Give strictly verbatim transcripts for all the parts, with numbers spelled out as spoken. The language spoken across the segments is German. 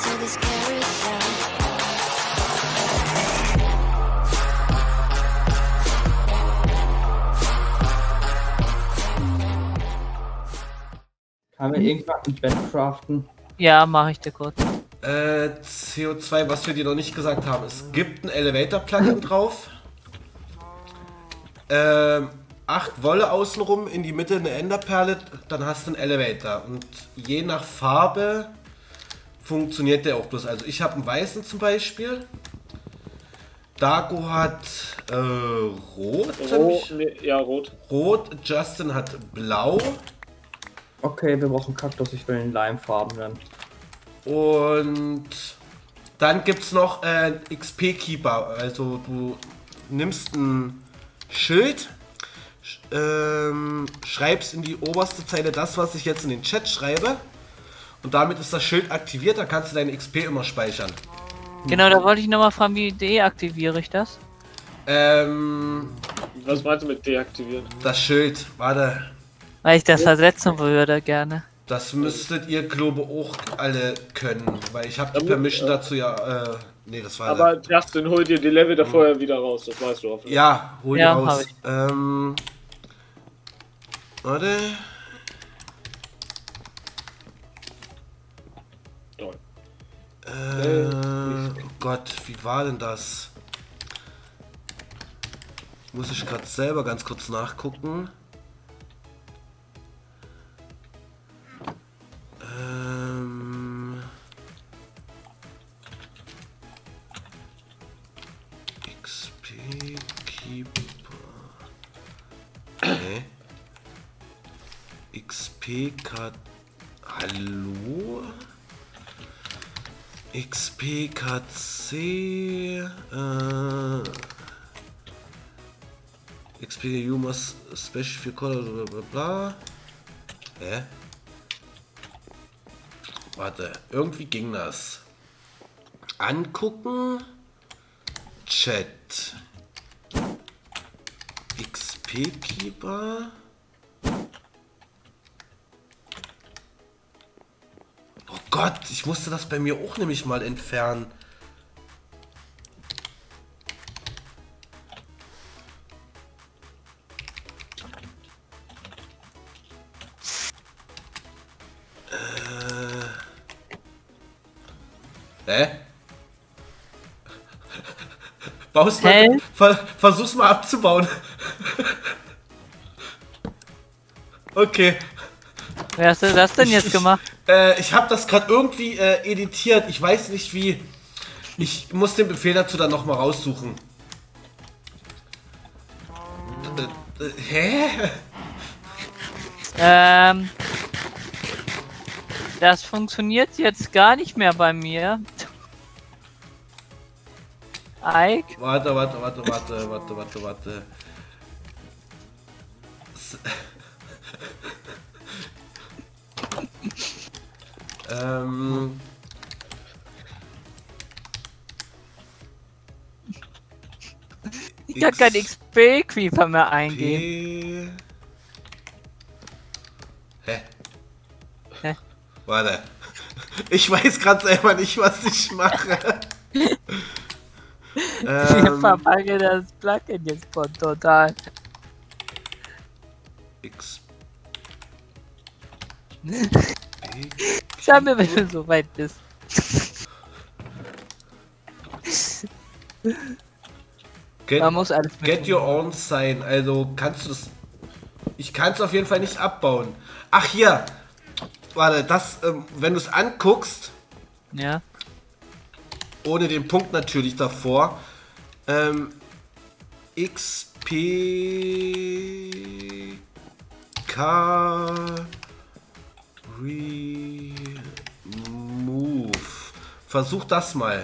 Kann mir irgendwann ein Bett craften? Ja, mache ich dir kurz. Äh, C O zwei, was wir dir noch nicht gesagt haben. Es gibt ein Elevator-Plugin drauf. Ähm, acht Wolle außenrum, in die Mitte eine Enderperle, dann hast du einen Elevator. Und je nach Farbe funktioniert der auch bloß. Also ich habe einen weißen zum Beispiel. Dago hat äh, rot. Rot, nee, ja, rot. Rot, Justin hat blau. Okay, wir brauchen Kaktus, ich will in Limefarben dann. Und dann gibt es noch äh, X P Keeper. Also du nimmst ein Schild, sch ähm, schreibst in die oberste Zeile das, was ich jetzt in den Chat schreibe. Und damit ist das Schild aktiviert, da kannst du deine X P immer speichern. Genau, da wollte ich nochmal fragen, wie deaktiviere ich das? Ähm, Was meinst du mit deaktivieren? das Schild, warte. Weil ich das ersetzen würde gerne. Das müsstet ihr, glaube auch alle können, weil ich habe die Damit, Permission äh, dazu ja, äh, nee, das war Aber Justin, hol dir die Level da vorher wieder raus, das weißt du hoffentlich. ja, hol die Ja, raus. hab ich. Ähm, warte. Toll. Äh, oh Gott, wie war denn das? Muss ich gerade selber ganz kurz nachgucken. Ähm, X P Keeper. Okay. X P K. Hallo? X P K C. Äh, X P you must special for color bla bla bla. Hä? Warte, irgendwie ging das. Angucken. Chat. X P Keeper. Oh Gott, ich musste das bei mir auch nämlich mal entfernen. Hä? Baust mal, ver, versuch's mal abzubauen. Okay. Wie hast du das denn jetzt ich, gemacht? Äh, ich habe das gerade irgendwie äh, editiert. Ich weiß nicht wie. Ich muss den Befehl dazu dann nochmal raussuchen. Äh, äh, hä? Ähm. Das funktioniert jetzt gar nicht mehr bei mir. Ike? Warte, warte, warte, warte, warte, warte, warte. S ähm. Ich kann kein X P Creeper mehr eingeben. Hä? Hä? Warte. Ich weiß gerade selber nicht, was ich mache. Ich ähm, verpacke das Plugin jetzt von total. X. Schau mir, wenn du so weit bist. Get, Man muss alles get your own sign. Also kannst du das. Ich kann es auf jeden Fall nicht abbauen. Ach hier. Warte, das, ähm, wenn du es anguckst. Ja. Ohne den Punkt natürlich davor. Ähm, X P K Remove. Versuch das mal.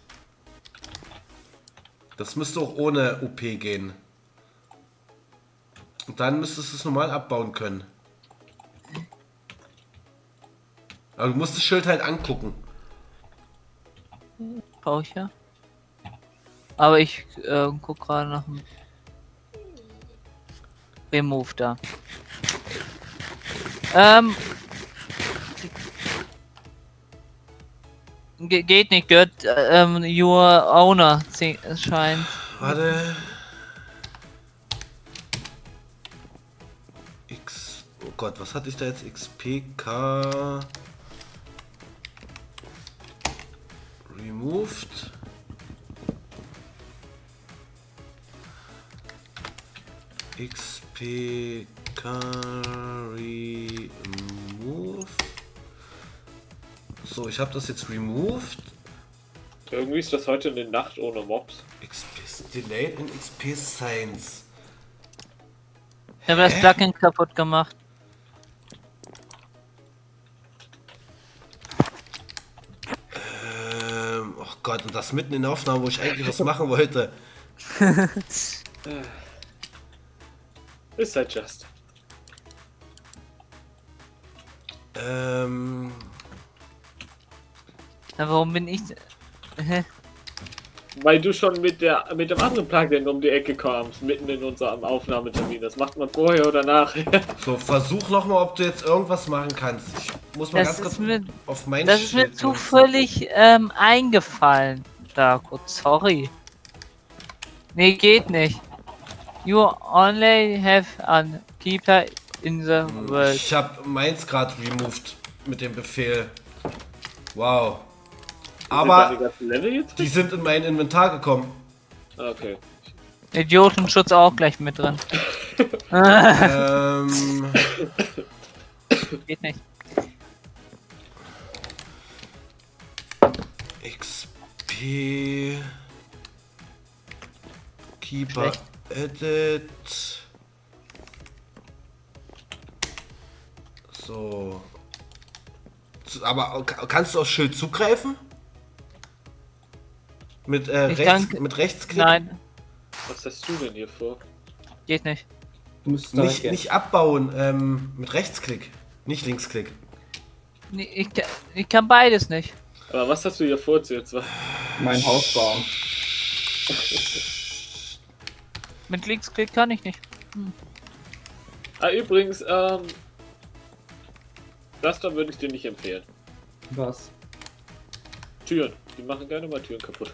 Das müsste auch ohne O P gehen. Und dann müsstest du es normal abbauen können. Aber du musst das Schild halt angucken. Brauche ich ja. Aber ich äh, guck gerade nach dem Remove da. Ähm. Ge geht nicht, gehört ähm, your owner, es scheint. Warte. X. Oh Gott, was hatte ich da jetzt? X P K. Removed. X P K remove. So, ich habe das jetzt removed. Irgendwie ist das heute eine Nacht ohne Mobs. X P delayed in X P Science. Ich habe das Plugin kaputt gemacht. Ähm, oh Gott, und das mitten in der Aufnahme, wo ich eigentlich was machen wollte. Ist halt just. Ähm. Na, warum bin ich... Hä? Weil du schon mit der mit dem anderen Plugin um die Ecke kamst, mitten in unserem Aufnahmetermin. Das macht man vorher oder nachher. So, versuch nochmal, ob du jetzt irgendwas machen kannst. Ich muss mal Das ganz ist kurz mir, auf mein das ist mir Schild zufällig ähm, eingefallen. Da kurz, sorry. Nee, geht nicht. You only have a keeper in the machen. world. Ich hab meins gerade removed mit dem Befehl. Wow. Sind Aber deine ganzen Level jetzt? die sind in mein Inventar gekommen. Okay. Idiotenschutz auch gleich mit drin. ähm. Geht nicht. X P Keeper Schlecht. Edit. So. Z- Aber ka- kannst du aufs Schild zugreifen? Mit, äh, Ich rechts, danke- mit Rechtsklick? Nein, Was hast du denn hier vor? geht nicht. Du musst da Nicht, weggehen. nicht abbauen, ähm, mit Rechtsklick. Nicht Linksklick. Nee, Ich, ka- ich kann beides nicht. Aber was hast du hier vor jetzt? Mein Haus bauen. Mit Linksklick kann ich nicht. Ah, übrigens, ähm. Das da würde ich dir nicht empfehlen. Was? Türen. Die machen gerne mal Türen kaputt.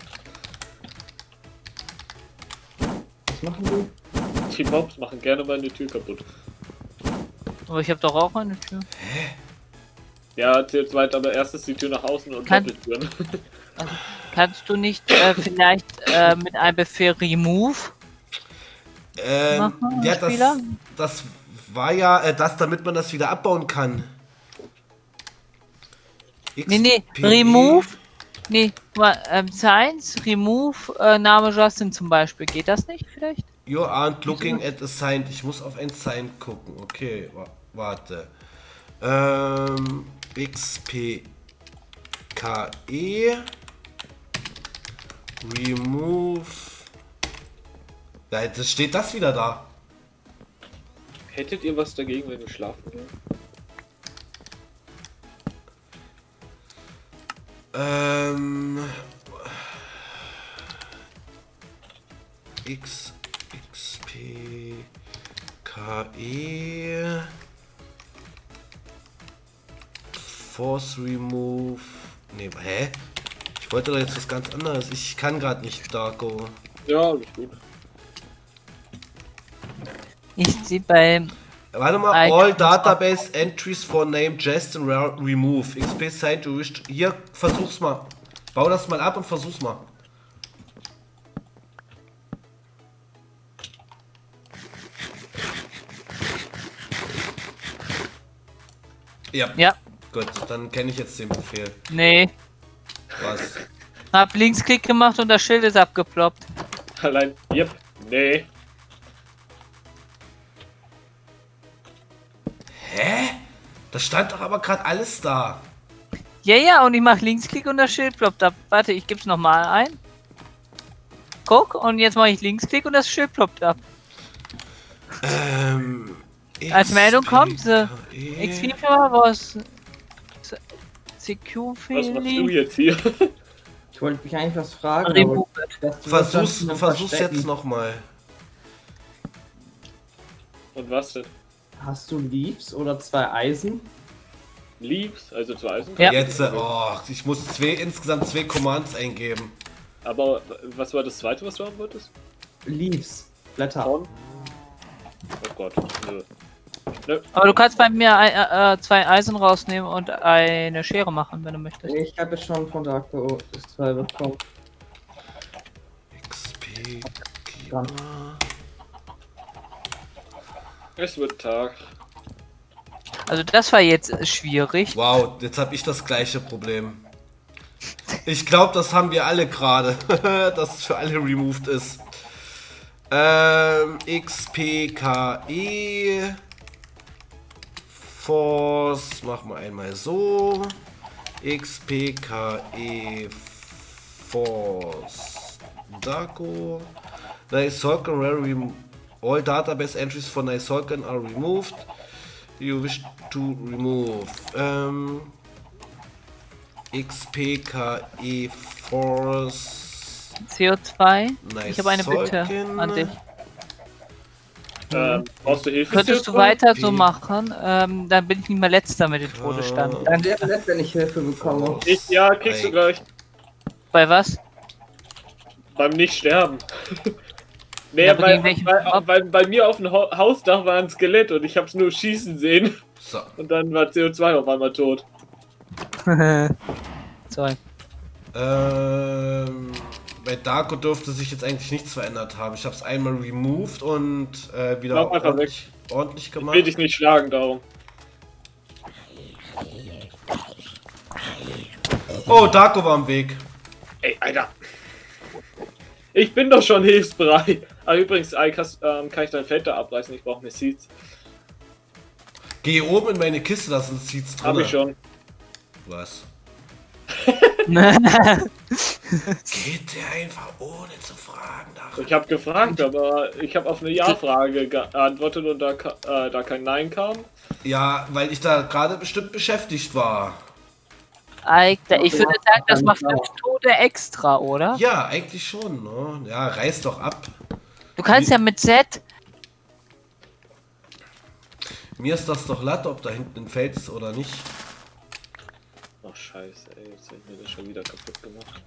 Was machen die? Die Mobs machen gerne mal eine Tür kaputt. Aber ich habe doch auch eine Tür. Ja, erzählt weiter, aber erstes die Tür nach außen und Kann- Doppeltüren. Kannst du nicht äh, vielleicht äh, mit einem Befehl Remove Ähm, machen, ja, das, Spieler? das war ja äh, das, damit man das wieder abbauen kann. Nee, nee, X P. Remove. Nee, mal, ähm, Science, Remove, äh, Name Justin zum Beispiel. Geht das nicht vielleicht? You aren't looking at a sign. Ich muss auf ein Sign gucken. Okay, wa warte. Ähm, X P K E Remove. Ja, jetzt steht das wieder da. Hättet ihr was dagegen, wenn wir schlafen gehen? Ähm, X X P K E Force Remove. Ne, hä? Ich wollte doch jetzt was ganz anderes. Ich kann gerade nicht, Darko. Ja, alles gut. Ich sehe bei. Warte mal, Ah, ich all hab- database entries for name Justin re- remove. X P sign to wish. Hier, versuch's mal. Bau das mal ab und versuch's mal. Ja, Ja, gut, dann kenne ich jetzt den Befehl. nee. Was? Hab Linksklick gemacht und das Schild ist abgeploppt. Allein, yep, nee. Hä? Da stand doch aber gerade alles da. Ja, ja, und ich mach Linksklick und das Schild ploppt ab. Warte, ich geb's nochmal ein. Guck, und jetzt mache ich Linksklick und das Schild ploppt ab. Ähm. Als Meldung kommt sie. X X P P was? Secure Was machst du Feeling. jetzt hier? Ich wollte mich eigentlich was fragen, aber Remove. das- du Versuch's, wirst dann versuch's verstecken. jetzt nochmal. Und was denn? Hast du Leaves oder zwei Eisen? Leaves, also zwei Eisen. Ja. Jetzt, äh, oh, ich muss zwei, insgesamt zwei Commands eingeben. Aber was war das zweite, was du haben wolltest? Leaves. Blätter. Von? Oh Gott, nö. Nö. Aber du kannst bei mir ein, äh, äh, zwei Eisen rausnehmen und eine Schere machen, wenn du möchtest. Ich habe jetzt schon von Darko das zwei bekommen. X P. Dann. Es wird Tag. Also das war jetzt schwierig. Wow, jetzt habe ich das gleiche Problem. Ich glaube, das haben wir alle gerade, dass es für alle removed ist. Ähm, X P K E Force, machen wir einmal so. X P K E Force Darko. Niceholken where rem all database entries for Niceholken are removed. You wish to remove. Ähm, X P K E Force C O zwei. Nice Ich habe eine Bitte Solken. an dich. Ähm, brauchst du Hilfe? Könntest du Silvia? weiter so machen, ähm, dann bin ich nicht mehr letzter mit dem Todesstand. Dann wäre nett, wenn ich Hilfe bekomme. Ich, ja, kriegst du gleich. Bei was? Beim Nicht-Sterben. Nee, Ja, weil, gegen welchen weil, Mob? weil bei mir auf dem Ho Hausdach war ein Skelett und ich hab's nur schießen sehen. So. Und dann war C O zwei auf einmal tot. Sorry. Ähm, bei Darko dürfte sich jetzt eigentlich nichts verändert haben. Ich habe es einmal removed und äh, wieder Lauf einfach ordentlich, ordentlich Ich gemacht. will dich nicht schlagen, darum. Oh, Darko war am Weg. Ey, Alter. Ich bin doch schon hilfsbereit. Aber übrigens, Ike, hast, ähm, kann ich dein Feld da abreißen? Ich brauche mir Seeds. Geh oben in meine Kiste, da sind Seeds drin. Hab ich schon. Was? Geht der einfach ohne zu fragen nach? Ich habe gefragt, aber ich habe auf eine Ja-Frage geantwortet und da, ka- äh, da kein Nein kam. Ja, weil ich da gerade bestimmt beschäftigt war. Ike, da- ich würde sagen, das macht fünf Tode extra, oder? Ja, eigentlich schon, ne? Ja, reiß doch ab. Du kannst ja mit Z. Mir ist das doch latt, ob da hinten ein Feld ist oder nicht. Oh scheiße, ey, jetzt wird mir das schon wieder kaputt gemacht.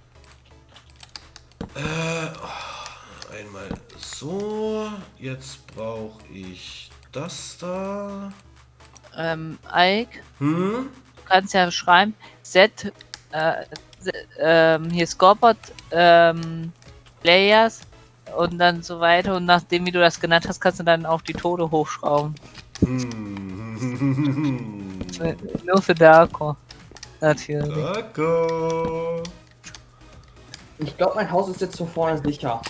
Äh, oh, einmal so. Jetzt brauche ich das da. Ähm, Ike, Hm? du kannst ja schreiben, Z, äh, Z ähm, hier Scorpot, ähm, Players und dann so weiter und nachdem wie du das genannt hast, kannst du dann auch die Tode hochschrauben. Hm. Nur für Darko. Natürlich. Darko. Ich glaube, mein Haus ist jetzt von vorne sicher.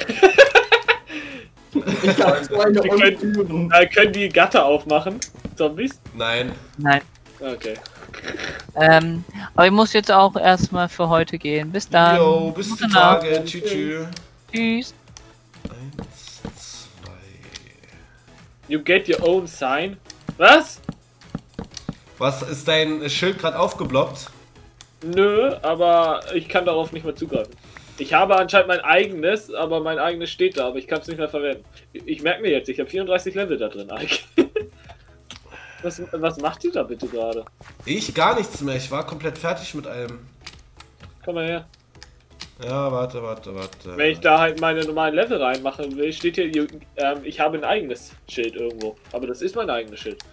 Ich habe zwei Die können, unten. äh, können die Gatter aufmachen? Zombies? Nein. Nein. Okay. Ähm, aber ich muss jetzt auch erstmal für heute gehen. Bis dann. Jo, bis Gute die Nacht. Tage. Tschüss. Tschüss. Tschüss. Eins, zwei. You get your own sign? Was? Was ist dein Schild gerade aufgeblockt? Nö, aber ich kann darauf nicht mehr zugreifen. Ich habe anscheinend mein eigenes, aber mein eigenes steht da, aber ich kann es nicht mehr verwenden. Ich, ich merke mir jetzt, ich habe vierunddreißig Level da drin, Ike. was, was macht ihr da bitte gerade? Ich gar nichts mehr. Ich war komplett fertig mit allem. Komm mal her. Ja, warte, warte, warte. Wenn ich da halt meine normalen Level reinmachen will, steht hier, you- ähm, ich habe ein eigenes Schild irgendwo. Aber das ist mein eigenes Schild.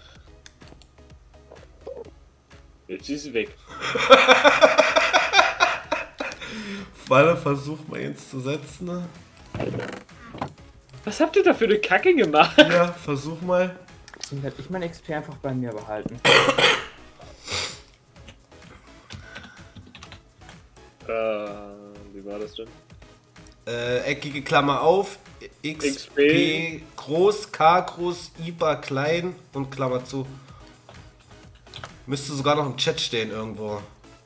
Jetzt ist sie weg. Warte, versuch mal jetzt zu setzen. Ne? Was habt ihr da für eine Kacke gemacht? Ja, versuch mal. Deswegen hätte ich mein X P einfach bei mir behalten. Äh, wie war das denn? Äh, eckige Klammer auf, X X P P groß, K groß, I B A klein und Klammer zu. Müsste sogar noch im Chat stehen irgendwo.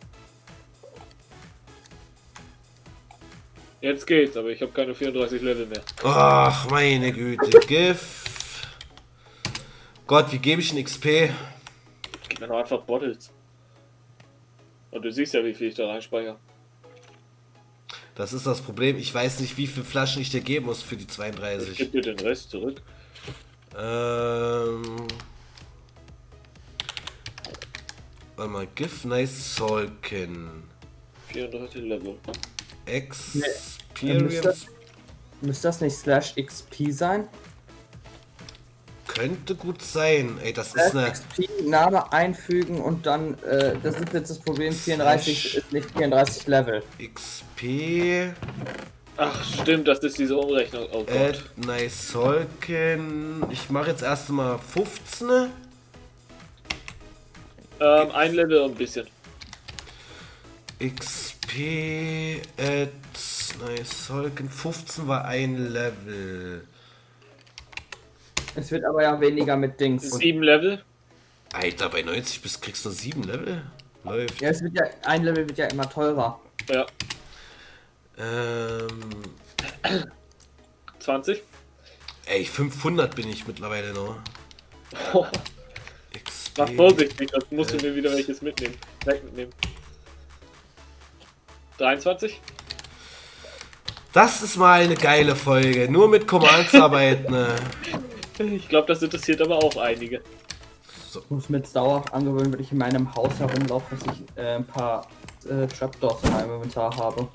Jetzt geht's, aber ich habe keine vierunddreißig Level mehr. Ach, meine Güte, GIF. Gott, wie gebe ich ein X P? Gib mir doch einfach Bottles. Und du siehst ja, wie viel ich da reinspeichere. Das ist das Problem. Ich weiß nicht, wie viele Flaschen ich dir geben muss für die Ich zweiunddreißig. gebe dir den Rest zurück. Ähm. Warte mal, Give Nice Solken. vierunddreißig Level. Experience. Müsste, müsste das nicht Slash X P sein? Könnte gut sein. Ey, das ist eine. X P, Name einfügen und dann, äh, das ist jetzt das Problem, vierunddreißig ist nicht vierunddreißig Level. X P. Ach, stimmt, das ist diese Umrechnung. Oh Add Gott. Nice Solken. Ich mache jetzt erstmal fünfzehn. Ähm, ein Level und ein bisschen. X P. Add Nice Solken. fünfzehn war ein Level. Es wird aber ja weniger mit Dings. Sieben Level. Alter, bei neunzig bist kriegst du sieben Level? Läuft. Ja, es wird ja, ein Level wird ja immer teurer. Ja. Ähm. zwanzig. Ey, fünfhundert bin ich mittlerweile noch. Oh, X P. mach vorsichtig, das musst du mir wieder welches mitnehmen. Wegnehmen. dreiundzwanzig. Das ist mal eine geile Folge. Nur mit Commands arbeiten. Ne? Ich glaube, das interessiert aber auch einige. Ich muss mir jetzt dauerhaft angewöhnen, wenn ich in meinem Haus herumlaufe, dass ich äh, ein paar äh, Trapdoors in meinem Inventar habe.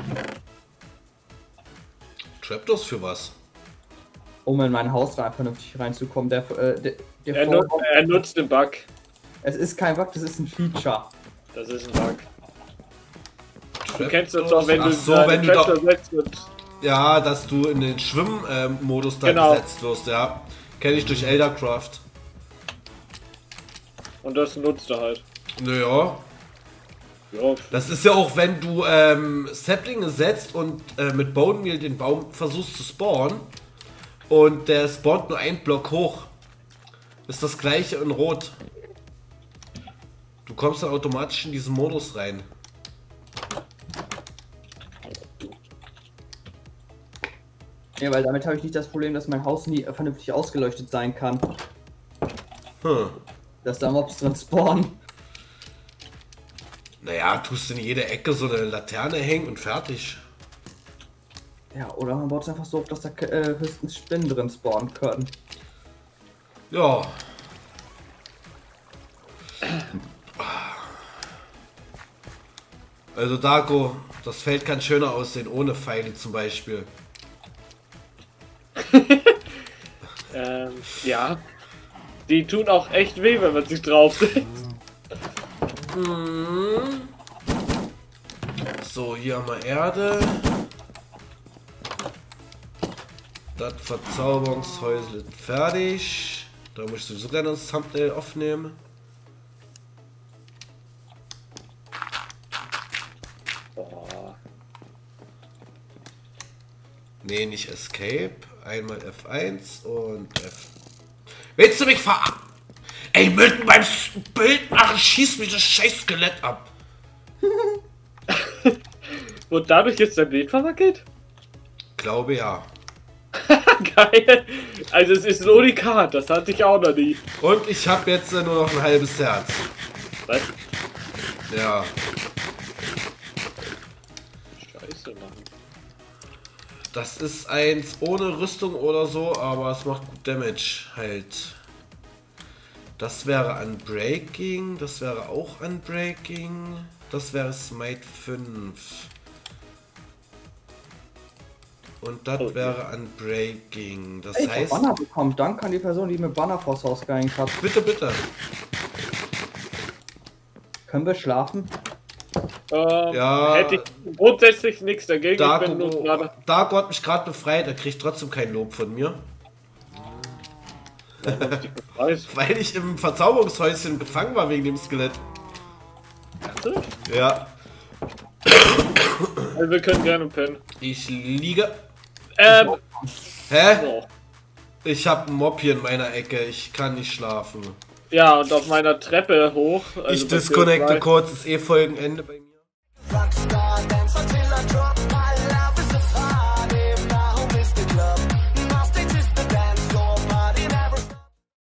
Trapdoors für was? Um in mein Haus rein vernünftig reinzukommen. Der, äh, der, der Er, Vor- nut er nutzt den Bug. Es ist kein Bug, das ist ein Feature. Das ist ein Bug. Du Trapdoors? kennst das doch, wenn Ach du so, deine wenn du Trapdoor doch, setzt und ja, dass du in den Schwimmmodus da Genau. gesetzt wirst, ja. Kenne ich durch Eldercraft. Und das nutzt er halt. Naja. Ja, Das ist ja auch, wenn du ähm, Saplinge setzt und äh, mit Bone Meal den Baum versuchst zu spawnen und der spawnt nur einen Block hoch. Ist das gleiche in Rot. Du kommst dann automatisch in diesen Modus rein. Ja, weil damit habe ich nicht das Problem, dass mein Haus nie vernünftig ausgeleuchtet sein kann. Hm. Dass da Mobs drin spawnen. Naja, tust in jede Ecke so eine Laterne hängen und fertig. Ja, oder man baut es einfach so auf, dass da äh, höchstens Spinnen drin spawnen können. Ja. Also Darko, das Feld kann schöner aussehen, ohne Pfeile zum Beispiel. ähm, ja. Die tun auch echt weh, wenn man sich draufsetzt. Mhm. So, hier haben wir Erde. Das Verzauberungshäusle fertig. Da muss ich sowieso gleich noch das Thumbnail aufnehmen. Boah. Nee, nicht Escape. Einmal F eins und F. Willst du mich ver... Ey, mit meinem Bild machen, schießt mich das scheiß Skelett ab. Und dadurch jetzt dein Bild verwackelt? Glaube ja. Geil. Also es ist ein Unikat, das hatte ich auch noch nie. Und ich habe jetzt äh, nur noch ein halbes Herz. Was? Ja. Scheiße, Mann. Das ist eins ohne Rüstung oder so, aber es macht gut Damage halt. Das wäre Unbreaking, das wäre auch Unbreaking, das wäre Smite fünf. Und das Okay. wäre Unbreaking. Das Ey, ich hab heißt... Banner bekommen. Danke an die Person, die mir Banner vors Haus gehängt hat. Bitte, bitte. Können wir schlafen? Ähm, Ja. Hätte ich grundsätzlich nichts dagegen. Ich bin nur Darko, gerade. Darko hat mich gerade befreit, er kriegt trotzdem kein Lob von mir. Weiß. Weil ich im Verzauberungshäuschen gefangen war wegen dem Skelett. Ja. Also wir können gerne pennen. Ich liege. Ähm, Hä? so. Ich hab einen Mob hier in meiner Ecke, ich kann nicht schlafen. Ja, und auf meiner Treppe hoch. Also ich disconnecte kurz, ist eh Folgenende bei mir.